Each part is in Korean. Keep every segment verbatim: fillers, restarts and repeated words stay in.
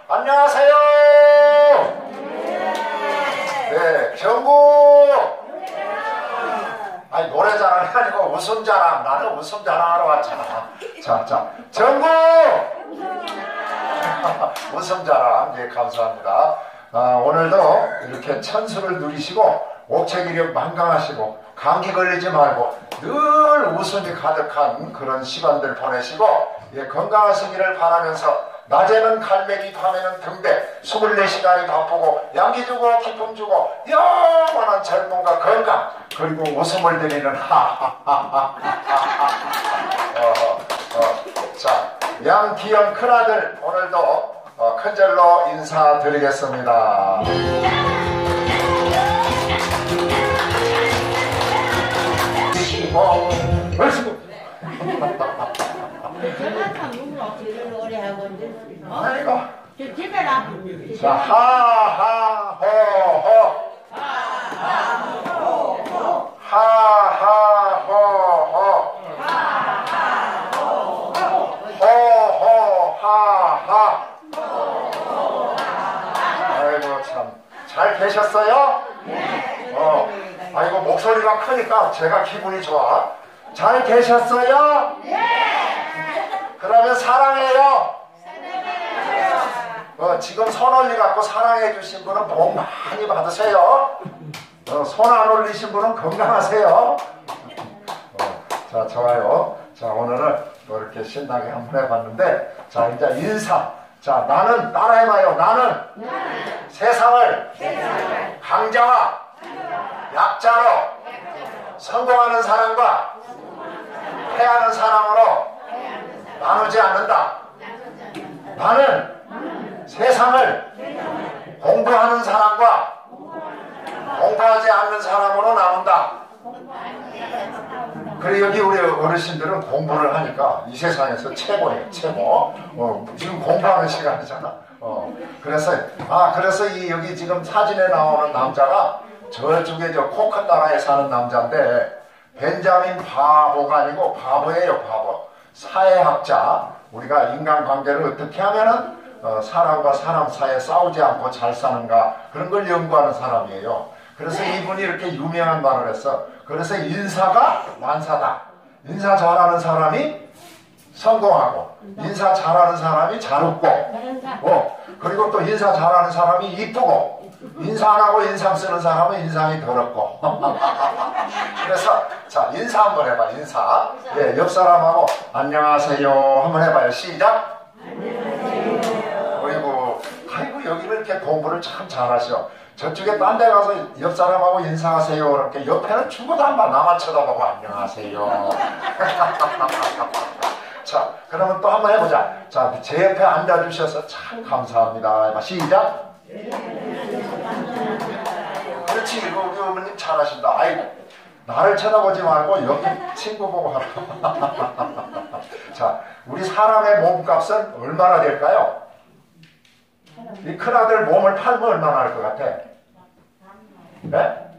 안녕하세요. 네, 경구. 아니, 노래 자랑이 아니고 웃음 자랑. 나는 웃음 자랑하러 왔잖아. 자, 자, 전구! 웃음 자랑. 예, 감사합니다. 아, 오늘도 이렇게 천수를 누리시고, 옥체기력 만강하시고, 감기 걸리지 말고, 늘 웃음이 가득한 그런 시간들 보내시고, 예, 건강하시기를 바라면서, 낮에는 갈매기, 밤에는 등대, 스물네 시간이 바쁘고, 양기 주고, 기쁨 주고, 영원한 젊음과 건강, 그리고 웃음을 드리는 하하하하하. 어, 어, 자, 양기영 큰아들, 오늘도 어, 큰절로 인사드리겠습니다. 어, 얼씨구. 아이고. 자, 하하 호호. 하하 호호. 하하 호호. 호호 하하. 아이고 참. 잘 계셨어요? 네. 어. 아이고 목소리가 크니까 제가 기분이 좋아. 잘 계셨어요? 네. 그러면 사랑해요. 어, 지금 손 올리 갖고 사랑해 주신 분은 복 많이 받으세요. 어, 손 안 올리신 분은 건강하세요. 어, 자, 좋아요. 자, 오늘은 또 이렇게 신나게 한번 해봤는데, 자, 이제 인사. 자, 나는 따라해봐요. 나는, 나는 세상을, 세상을 강자와, 강자와 약자로, 약자로 성공하는 사람과 패하는 사람으로 나누지 않는다. 나는 세상을 공부하는 사람과 공부하지 않는 사람으로 나눈다. 그래, 여기 우리 어르신들은 공부를 하니까 이 세상에서 최고예요, 최고. 어, 지금 공부하는 시간이잖아. 어, 그래서, 아, 그래서 이 여기 지금 사진에 나오는 남자가 저쪽에 저 코 큰 나라에 사는 남자인데, 벤자민 바보가 아니고 바보예요, 바보. 사회학자. 우리가 인간관계를 어떻게 하면은 어, 사람과 사람 사이에 싸우지 않고 잘 사는가, 그런 걸 연구하는 사람이에요. 그래서 이분이 이렇게 유명한 말을 했어. 그래서 인사가 만사다. 인사 잘하는 사람이 성공하고, 인사 잘하는 사람이 잘 웃고, 어, 그리고 또 인사 잘하는 사람이 이쁘고, 인사 안 하고 인상 쓰는 사람은 인상이 더럽고. 그래서 자, 인사 한번 해봐. 인사. 예, 옆 사람하고 안녕하세요 한번 해봐요. 시작. 안녕하세요. 어이구, 아이고, 여기는 이렇게 공부를 참 잘하셔. 저쪽에 딴 데 가서 옆 사람하고 인사하세요 이렇게 옆에는 죽어도 한 번 나만 쳐다보고 안녕하세요. 자, 그러면 또 한번 해보자. 자, 제 옆에 앉아주셔서 참 감사합니다. 해봐. 시작. 그렇지, 이거 우리 어머님 잘하신다. 아이, 나를 쳐다보지 말고 옆에 친구 보고 하라. 자, 우리 사람의 몸값은 얼마나 될까요? 이 큰아들 몸을 팔면 얼마나 할 것 같아? 네?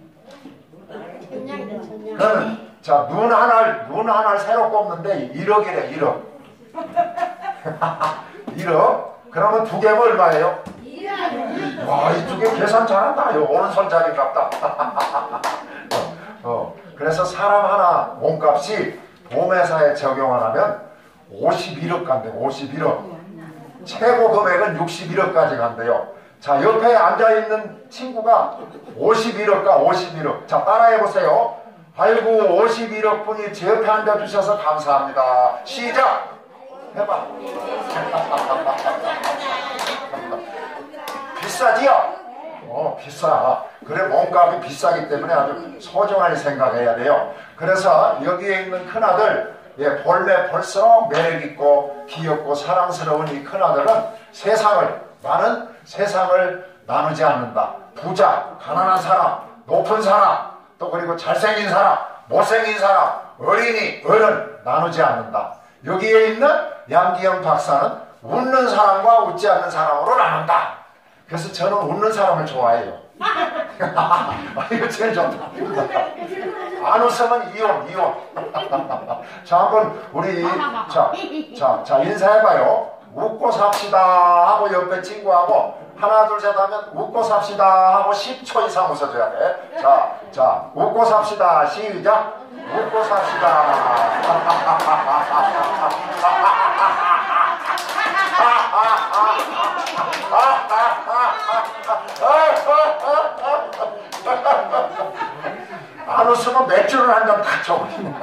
응. 자, 눈 하나를, 눈 하나를 새로 꼽는데 일억이래, 일억. 일억? 그러면 두 개면 얼마예요? 와, 이쪽에 계산 잘한다. 요 오른손잡이갑다. 어, 어. 그래서 사람 하나 몸값이 보험회사에 적용을 하면 오십일억 간대요. 오십일억. 최고 금액은 육십일억까지 간대요. 자, 옆에 앉아있는 친구가 오십일억과 오십일억. 자, 따라해보세요. 아이고, 오십일억 분이 제 옆에 앉아주셔서 감사합니다. 시작! 해봐. 비싸지요? 어, 비싸. 그래, 몸값이 비싸기 때문에 아주 소중하게 생각해야 돼요. 그래서 여기에 있는 큰아들, 예, 볼매 볼수록 매력있고 귀엽고 사랑스러운 이 큰아들은 세상을, 나는 세상을 나누지 않는다. 부자, 가난한 사람, 높은 사람, 또 그리고 잘생긴 사람, 못생긴 사람, 어린이, 어른 나누지 않는다. 여기에 있는 양기영 박사는 웃는 사람과 웃지 않는 사람으로 나눈다. 그래서 저는 웃는 사람을 좋아해요. 이거 제일 좋다. 안 웃으면 이혼, 이혼. 자, 한번 우리 자, 자, 자 인사해봐요. 웃고 삽시다 하고 옆에 친구하고 하나 둘 셋 하면 웃고 삽시다 하고 십 초 이상 웃어줘야 돼. 자, 자, 웃고 삽시다. 시작. 웃고 삽시다. 안 웃으면 맥주를 한 잔 다 줘버린다.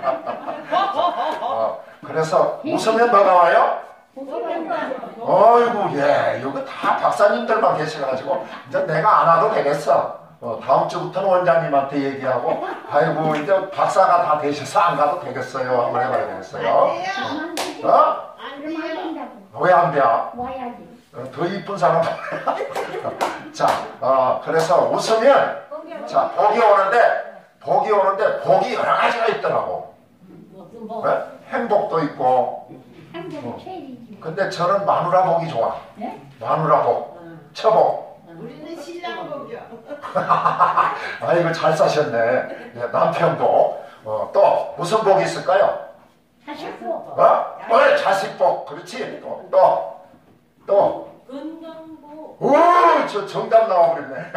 어, 그래서 웃으면 뭐가 와요? 어이구, 예, 이거 다 박사님들만 계셔가지고 이제 내가 안 와도 되겠어. 어, 다음 주부터는 원장님한테 얘기하고, 아이고 이제 박사가 다 되셔서 안 가도 되겠어요. 한번 해봐야 되겠어요. 어? 어? 왜 안 돼? 와야지. 어, 더 이쁜 사람. 자, 어, 그래서 웃으면 자 복이 오는데 복이 오는데 복이 여러 가지가 있더라고. 네? 행복도 있고. 어. 근데 저는 마누라 복이 좋아. 네? 마누라 복, 처복. 우리는 신랑 복이요. 아이고 잘 사셨네. 예, 남편 복. 어, 또 무슨 복이 있을까요? 자식복. 어? 어, 자식 복. 그렇지. 또 또. 또. 건강복. 오, 저 정답 나와버렸네.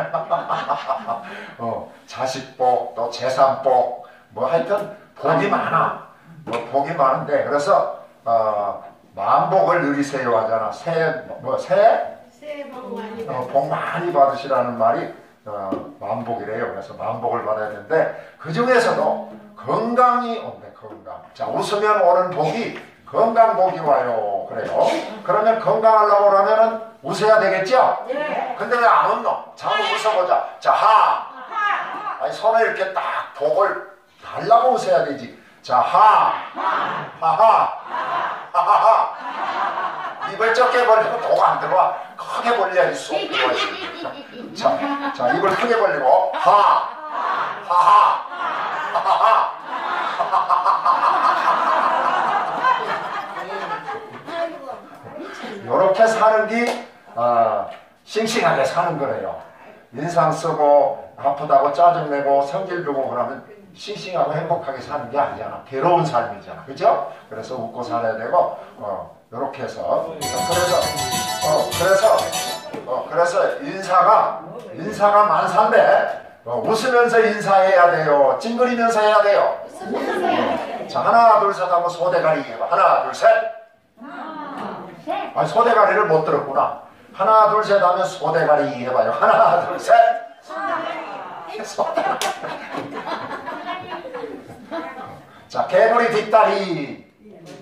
어, 자식복, 또 재산복, 뭐 하여튼 복이 많아. 뭐 복이 많은데 그래서 어, 만복을 누리세요 하잖아. 새해 뭐 새해 새해 복 많이 어, 복 많이 받으시라는 말이 어, 만복이래요. 그래서 만복을 받아야 되는데 그 중에서도 건강이 온대. 건강. 자, 웃으면 오는 복이 건강복이 와요. 그래요. 그러면 건강하려고 그러면은 웃어야 되겠죠? 네. 근데 왜 안 웃노? 자, 한번 웃어보자. 자, 하. 아니, 손을 이렇게 딱 복을 달라고 웃어야 되지. 자, 하. 하하. 하하하. 입을 적게 벌리면 복 안 들어와. 크게 벌려야지 쏙 들어와야지. 자, 자, 입을 크게 벌리고, 하. 하하. 하하하. 이렇게 사는 게 아, 싱싱하게 사는 거래요. 인상 쓰고 아프다고 짜증내고 성질 부고 그러면 싱싱하고 행복하게 사는 게 아니잖아. 괴로운 삶이잖아. 그죠? 그래서 웃고 살아야 되고 어, 이렇게 해서 그래서 어, 그래서 어, 그래서 인사가 인사가 만사인데 어, 웃으면서 인사해야 돼요. 찡그리면서 해야 돼요. 어, 자, 하나 둘 셋 하고 소대가리 해봐. 하나 둘 셋. 아니, 소대가리를 못 들었구나. 하나 둘 셋 하면 소대가리 해봐요. 하나 둘 셋. 소대가리. 자, 개구리 뒷다리.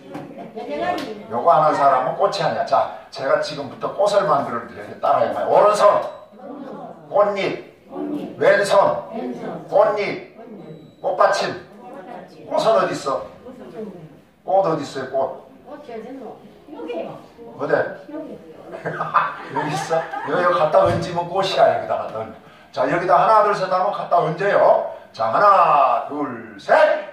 요거 하는 사람은 꽃이 아니야. 자, 제가 지금부터 꽃을 만들어 드려요. 따라해봐요. 오른손 꽃잎, 왼손 꽃잎, 꽃받침. 꽃은 어디 있어? 꽃 어디 있어요? 꽃. 어디? 여기 있어? 여기 갖다 얹으면 꽃이야. 여기다가 넌. 자, 여기다 하나 둘 셋 하면 갖다 얹어요. 자, 하나 둘 셋.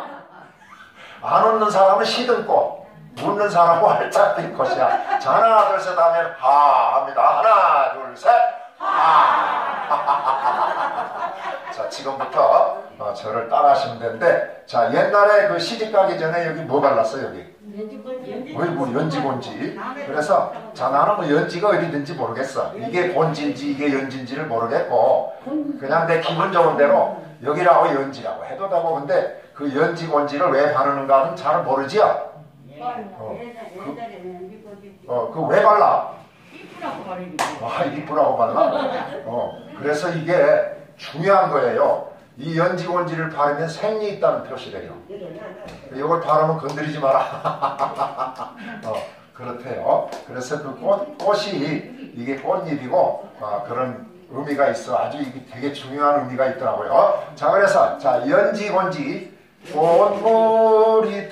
안 웃는 사람은 시든 꽃, 웃는 사람은 활짝 핀 꽃이야. 자, 하나 둘 셋 하면 하 합니다. 하나 둘 셋. 하. 자, 지금부터 어, 저를 따라하시면 되는데, 자, 옛날에 그 시집 가기 전에 여기 뭐 발랐어? 여기 어이구, 연지곤지. 그래서 자, 나는 뭐 연지가 어디든지 모르겠어. 이게 곤지인지 이게 연지인지를 모르겠고 그냥 내 기분 좋은 대로 여기라고 연지라고 해도 되고. 근데 그 연지곤지를 왜 바르는가는 잘 모르지요. 어, 그, 어, 그 왜 발라? 아, 이쁘라고 발라? 어, 그래서 이게 중요한 거예요. 이 연지곤지를 바르면 생리 있다는 표시래요. 이걸 바르면 건드리지 마라. 어, 그렇대요. 그래서 그 꽃, 꽃이 이게 꽃잎이고 어, 그런 의미가 있어. 아주 이게 되게 중요한 의미가 있더라고요. 자, 그래서 자, 연지곤지. 꽃물이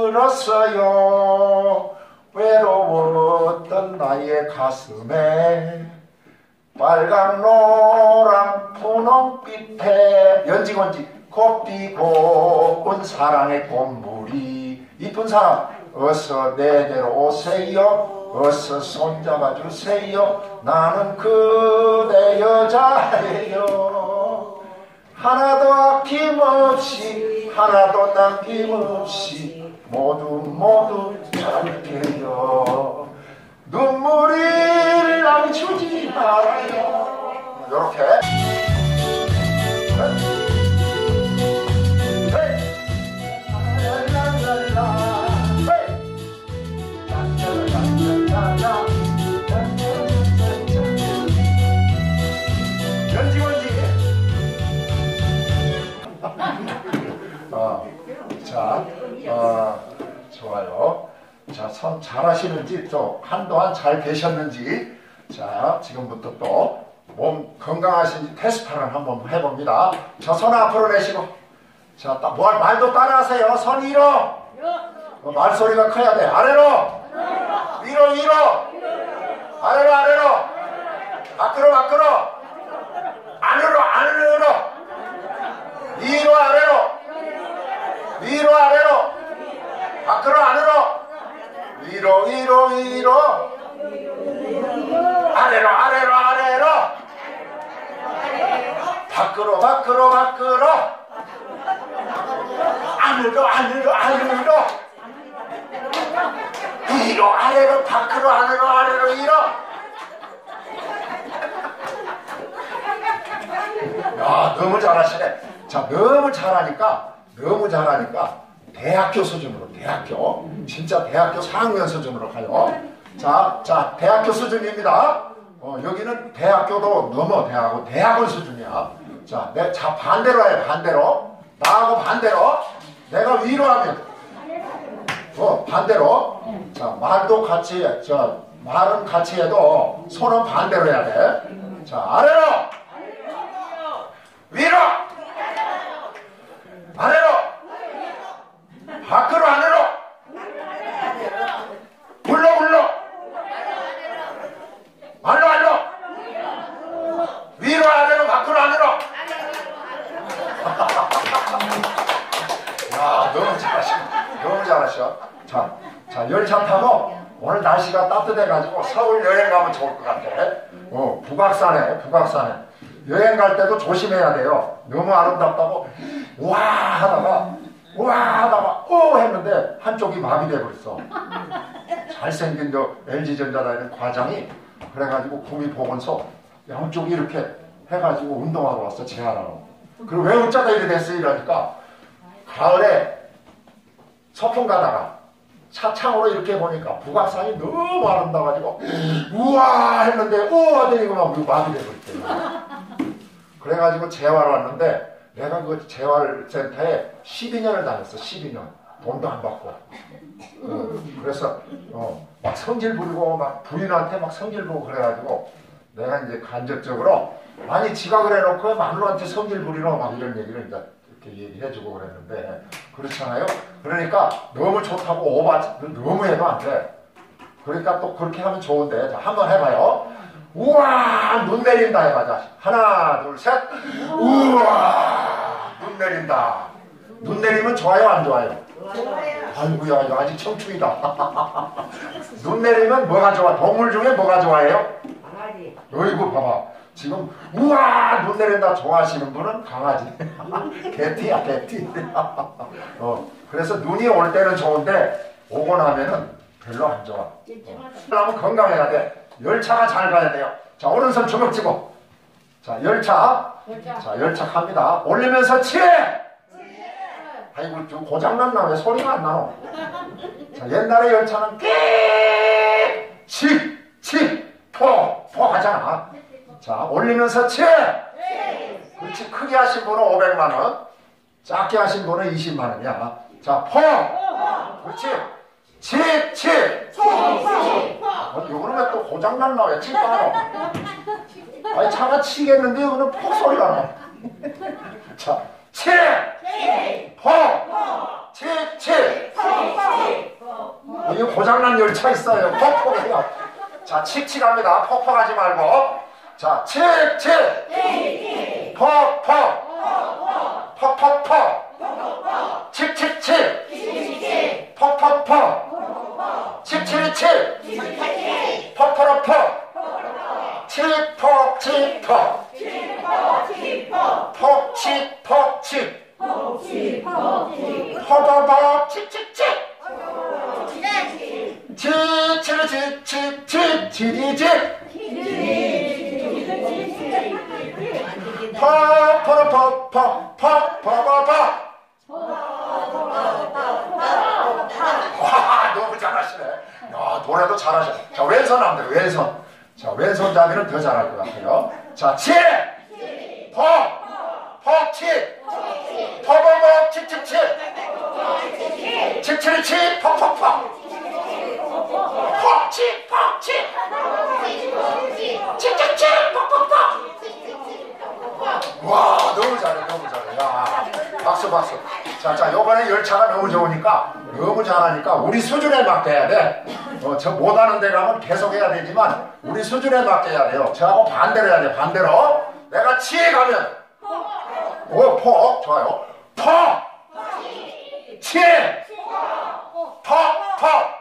들었어요. 외로웠던 나의 가슴에 빨강 노랑 분홍빛에 연지곤지 꽃 피고 온 사랑의 꽃물이. 이쁜 사람 어서 내대로 오세요. 어서 손잡아 주세요. 나는 그대 여자예요. 하나도 아낌없이 하나도 남김없이 모두 모두 잘게요. 눈물이 멈추지 말아요. 요렇게. 어, 자, 어, 좋아요. 자, 선 잘하시는지 또 한동안 잘 계셨는지 자, 지금부터 또 몸 건강하신지 테스트를 한번 해봅니다. 자, 손 앞으로 내시고 자, 따, 뭐, 말도 따라하세요. 손 위로 어, 말소리가 커야 돼. 아래로 위로 위로 아래로 아래로 밖으로 밖으로 안으로 안으로 위로 아래로 위로 아래로 밖으로 안으로 위로 위로 위로 아래로 아래로 아래로 밖으로 밖으로 밖으로 안으로 안으로 안으로 위로 아래로 밖으로 안으로 아래로 위로. 야, 너무 잘하시네. 자, 너무 잘하니까 너무 잘하니까 대학교 수준으로 대학교 진짜 대학교 사 학년 수준으로 가요. 자, 자 대학교 수준입니다. 어, 여기는 대학교도 넘어 대하고 대학원 수준이야. 자, 내, 자 반대로 해. 반대로 나하고 반대로 내가 위로 하면 어, 반대로 자 말도 같이 저 말은 같이 해도 손은 반대로 해야 돼. 자, 아래로 위로 아래로 밖으로 안으로 물로 물로 말로 말로 위로 아래로 밖으로 안으로. 야, 너무 잘하셔. 너무 잘하셔. 자, 자 열차 타고 오늘 날씨가 따뜻해가지고 서울 여행 가면 좋을 것 같아. 어, 북악산에 북악산에 여행 갈 때도 조심해야 돼요. 너무 아름답다고 와 하다가 와 하다가 어 했는데 한쪽이 마비돼 버렸어. 잘생긴 저 엘지전자 다니는 과장이 그래가지고 구미보건소 양쪽이 이렇게 해가지고 운동하러 왔어. 재활하러. 그리고 왜 어쩌다 이렇게 됐어 이러니까 가을에 서풍 가다가 차창으로 이렇게 보니까 북악산이 너무 아름다워가지고 우와 했는데 오 하더니 막 마비돼 버렸대요. 그래가지고 재활 왔는데 내가 그 재활센터에 십이 년을 다녔어. 십이 년 돈도 안 받고. 어, 그래서 어, 막 성질 부리고 막 부인한테 막 성질 부고 그래가지고 내가 이제 간접적으로 아니 지가 그래놓고 마누라한테 성질 부리노 막 이런 얘기를 이제 이렇게 얘기해주고 그랬는데 그렇잖아요. 그러니까 너무 좋다고 오바 너무 해도 안 돼. 그러니까 또 그렇게 하면 좋은데 자 한번 해봐요. 우와 눈 내린다 해봐자. 하나 둘 셋. 우와 눈 내린다. 눈 내리면 좋아요 안 좋아요? 아이고야 이거 아직 청춘이다. 눈 내리면 뭐가 좋아? 동물 중에 뭐가 좋아해요? 강아지. 어이구 봐봐 지금 우와 눈 내린다 좋아하시는 분은 강아지. 개티야 개티. 어, 그래서 눈이 올 때는 좋은데 오고 나면은 별로 안 좋아. 어. 그러면 건강해야 돼. 열차가 잘 가야 돼요. 자 오른손 주먹 쥐고 자 열차 자 열차 갑니다. 올리면서 치해. 아이고 좀 고장났나 왜 소리가 안 나노. 자 옛날에 열차는 끼치치포포 하잖아. 자 올리면서 치. 그렇지. 크게 하신 분은 오백만 원 작게 하신 분은 이십만 원이야. 자 포. 그렇지. 치 치. 어, 요거는 왜 또 고장났나 왜 치 빠노. 아니 차가 치겠는데 이거는 폭 소리가 나. 자 치. 포. 치 치. 어, 이거 고장난 열차 있어요. 폭폭해요. 자 칙칙합니다. 폭폭하지 말고 자 칙칙 폭폭 폭폭폭 칙칙칙 폭폭폭 칙칙칙 폭폭폭 칙폭칙폭 폭칙폭칙 포도복 칙칙칙 치치르치칙칙 치지직 파파라파파파파파파 와 너무 잘하시네. 야 노래도 잘하셔. 자 왼손 하면 돼. 왼손. 자 왼손잡이는 더 잘할 것 같아요. 자 치! 퍼! 퍼치! 퍼버버 치치치! 치치리치! 퍽퍽퍽! 퍽치! 퍽치! 치치치! 퍽퍽퍽! 와 너무 잘해 너무 잘해. 야 박수 박수. 자, 자 요번에 열차가 너무 좋으니까 너무 잘하니까 우리 수준에 맞게 해야 돼. 어, 저 못하는 데 가면 계속 해야 되지만 우리 수준에 맞게 해야 돼요. 저하고 반대로 해야 돼. 반대로 내가 치 가면 오 포 좋아요. 퍼 치 퍼 퍼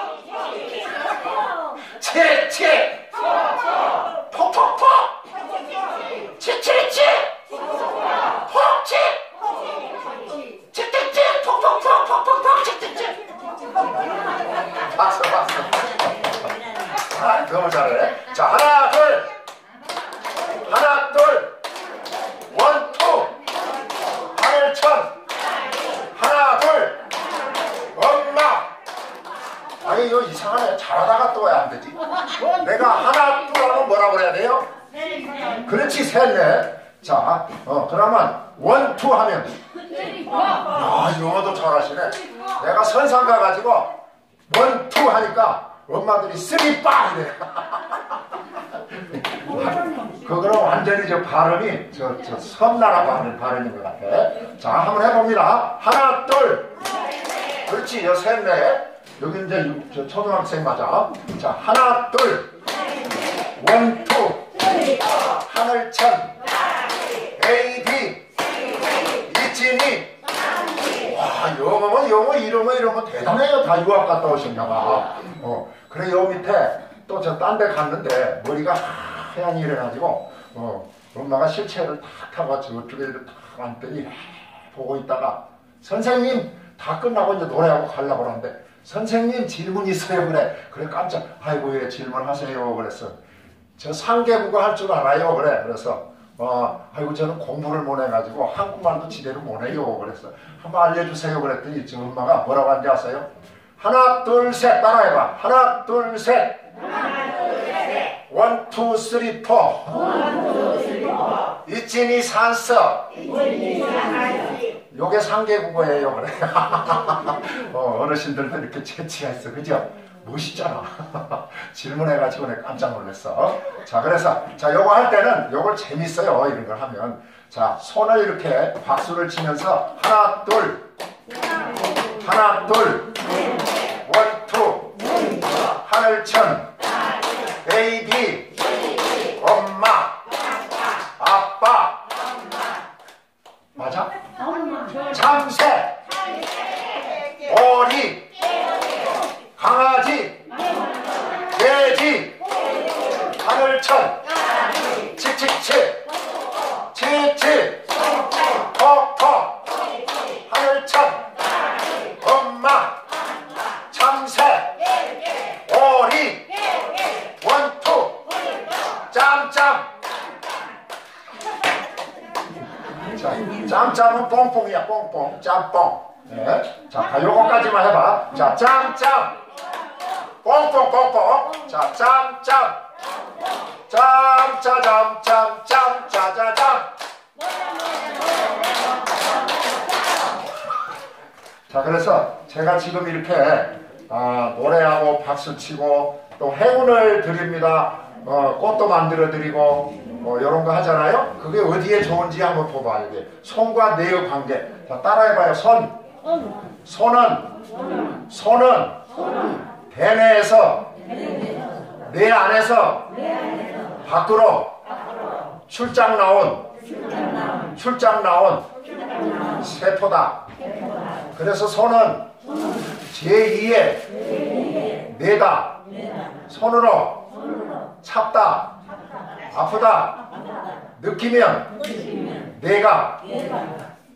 치 치 퍼퍼퍼 치치치 퍼치 치치치 퍽퍽퍽 퍽퍽퍽 치치치. 박수 박수. 아 너무 잘해. 자 하나 둘 하나 둘 원투 하늘천 하나 둘 엄마. 아니 이거 이상하네. 잘하다가 또 왜 안 되지? 내가 하나 둘 하면 뭐라고 그래야 돼요? 그렇지 셋넷. 자 어 그러면 원투 하면 아 영어도 잘하시네. 내가 선상 가가지고 원투 하니까 엄마들이 쓰리 빠 이래. 그거는 완전히 저 발음이 저, 저 섬나라 하는 발음인 것 같아. 자 한번 해봅니다. 하나 둘 그렇지 여 셋넷. 여기 이제 유, 저 초등학생 맞아. 자 하나 둘 원투 하늘천 A B 이진이. 와 영어면 영어 이러면 이러면 대단해요. 다 유학 갔다 오셨나봐. 어 그래 요 밑에 또 저 딴 데 갔는데 머리가 하얀 이래가지고 어 엄마가 실체를 탁 타고 저쪽에 탁 앉더니 보고 있다가 선생님 다 끝나고 이제 노래하고 가려고 그러는데 선생님 질문 있어요. 그래 그래 깜짝 아이고 왜 질문하세요. 그랬어. 저 상계국어 할 줄 알아요. 그래 그래서 어 아이고 저는 공부를 못 해가지고 한국말도 제대로 못 해요. 그랬어. 한번 알려주세요. 그랬더니 저 엄마가 뭐라고 하는지 아세요? 하나 둘 셋 따라해봐. 하나 둘 셋 원 투 쓰리 포 이진이 산서. 요게 상계국어예요. 그래. 어, 어르신들도 이렇게 채취가 있어. 그죠? 멋있잖아. 질문해가지고 내가 깜짝 놀랐어. 자, 그래서, 자, 요거 할 때는 요걸 재밌어요. 이런 걸 하면. 자, 손을 이렇게 박수를 치면서 하나, 둘, 하나, 둘, 원, 투, 하늘천, 베이비, 엄마, 아빠, 맞아? 참새, 오리, 강아지, 돼지, 하늘천, 칙칙칙, 칙칙, 퍽퍽, 하늘천, 엄마, 참새, 오리, 원투, 짬짬. 자, 짬짬은 뽕뽕이야. 뽕뽕, 짬뽕. 네. 자, 요거까지만 해봐. 자, 짬짬, 뽕뽕, 뽕뽕. 자, 짬짬, 짬짜짬, 짬짬, 짜자짬. 자, 그래서 제가 지금 이렇게 아, 노래하고 박수치고 또 행운을 드립니다. 어, 꽃도 만들어 드리고 어, 이런 거 하잖아요. 그게 어디에 좋은지 한번 봐봐야 돼. 손과 뇌의 관계. 자, 따라해봐요. 손. 손은 손은 대뇌에서 뇌 안에서 밖으로 출장 나온 출장 나온 세포다. 그래서 손은 제이의 뇌다. 손으로 찹다, 아프다 느끼면 뇌가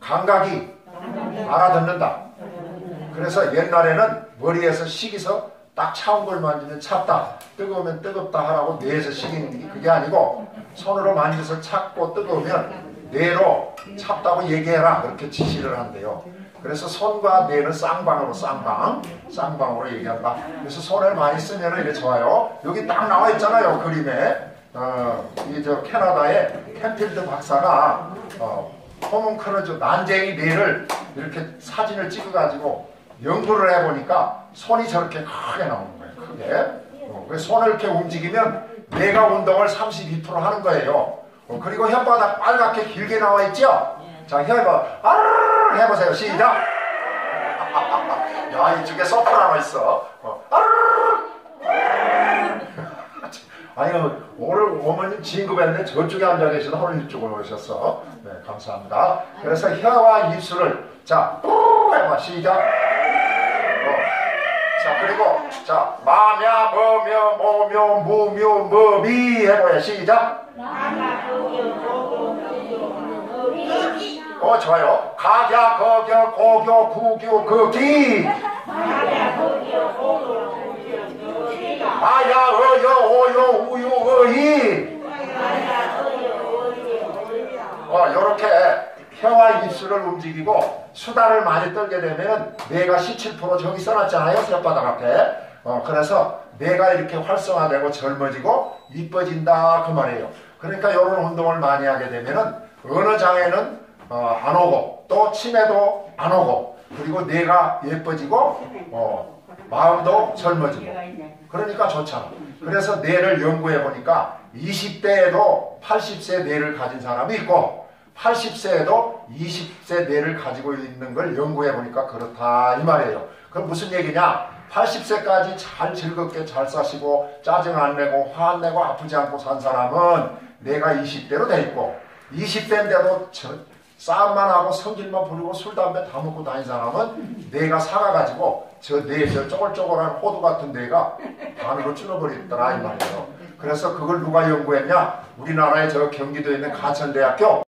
감각이 알아듣는다. 그래서 옛날에는 머리에서 식이서 딱 차운 걸 만지면 찼다, 뜨거우면 뜨겁다 하라고 뇌에서 시키는 게 그게 아니고 손으로 만져서 찼고 뜨거우면 뇌로 찼다고 얘기해라, 그렇게 지시를 한대요. 그래서 손과 뇌는 쌍방으로 쌍방 쌍방으로 얘기한다. 그래서 손을 많이 쓰면 이렇게 좋아요. 여기 딱 나와 있잖아요, 그림에. 어, 이 저 캐나다의 캠필드 박사가 어, 호문클러즈 난쟁이 뇌를 이렇게 사진을 찍어가지고 연구를 해보니까 손이 저렇게 크게 나오는 거예요. 크게. 어, 그래서 손을 이렇게 움직이면 뇌가 운동을 삼십이 퍼센트 하는 거예요. 어, 그리고 혓바닥 빨갛게 길게 나와 있죠? 자, 혀봐. 아르르 해보세요. 시작. 야, 이쪽에 소프라노 있어. 어, 아르르. 아유, 오늘 어머님 진급했는데 저쪽에 앉아 계시다 오늘 이쪽으로 오셨어. 네, 감사합니다. 그래서 혀와 입술을, 자, 해봐. 시작. 어. 자, 그리고, 자, 마며, 뭐며, 뭐며, 무며, 뭐미 해봐요. 시작. 어, 좋아요. 가갸, 거겨, 고교, 구교, 거기. 아야, 어여, 오요, 우유, 어이. 어, 요렇게 혀와 입술을 움직이고 수다를 많이 떨게 되면 뇌가 십칠 퍼센트 저기 써놨잖아요, 혓바닥 앞에. 어, 그래서 뇌가 이렇게 활성화되고 젊어지고 이뻐진다, 그 말이에요. 그러니까 이런 운동을 많이 하게 되면은 어느 장애는 어, 안 오고 또 치매도 안 오고 그리고 뇌가 예뻐지고 어, 마음도 젊어지고 그러니까 좋잖아. 그래서 뇌를 연구해 보니까 이십 대에도 팔십 세 뇌를 가진 사람이 있고 팔십 세에도 이십 세 뇌를 가지고 있는 걸 연구해 보니까 그렇다, 이 말이에요. 그럼 무슨 얘기냐? 팔십 세까지 잘 즐겁게 잘 사시고 짜증 안 내고 화 안 내고 아프지 않고 산 사람은 뇌가 이십 대로 돼 있고 이십 대인데도 저, 싸움만 하고 성질만 부리고 술 담배 다 먹고 다닌 사람은 뇌가 사가가지고 저 뇌, 저 쪼글쪼글한 호두 같은 뇌가 반으로 줄어버렸더라, 이 말이에요. 그래서 그걸 누가 연구했냐? 우리나라의 저 경기도에 있는 가천대학교